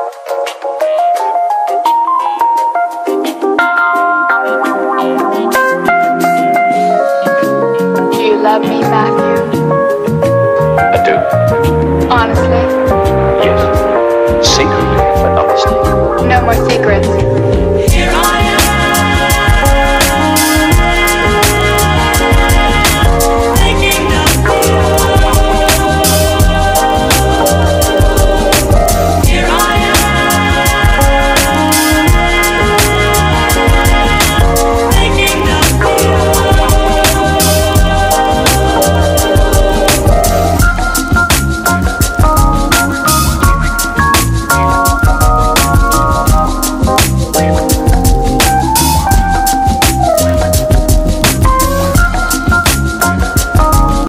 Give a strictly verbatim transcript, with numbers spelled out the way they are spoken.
Do you love me, Matthew? I do. Honestly? Yes. Secretly, but honestly. No more secrets.